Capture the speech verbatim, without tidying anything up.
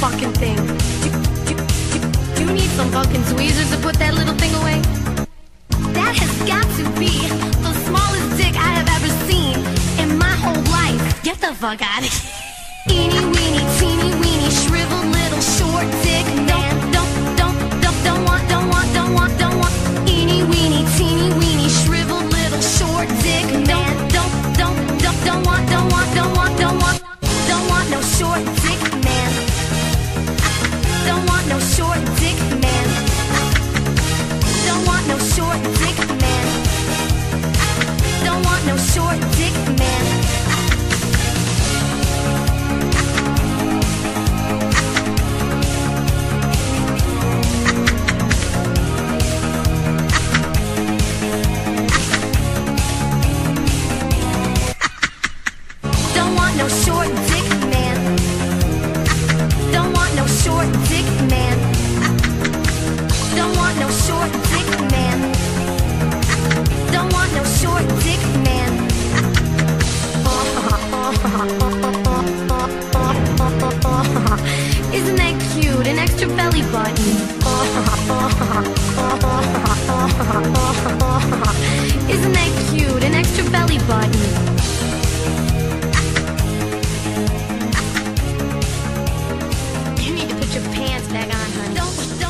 fucking thing. Do, do, do, do you need some fucking tweezers to put that little thing away? That has got to be the smallest dick I have ever seen in my whole life. Get the fuck out of here. Eeny, weeny, teeny, weeny, shriveled little short dick man. Don't, don't, don't, don't want, don't want, don't want, don't want. Eeny, weeny, teeny, weeny, shriveled little short dick man. Don't, don't, don't, don't want, don't want, don't want, don't want. Don't want no short dick man. Don't want no short dick man. Don't want no short dick man. Don't want no short dick man. Don't want no short dick man. Don't want no short dick man. Don't want no short dick man. Don't want no short dick man. Isn't that cute? An extra belly button. Isn't that cute? An extra belly button. You need to put your pants back on, honey. Don't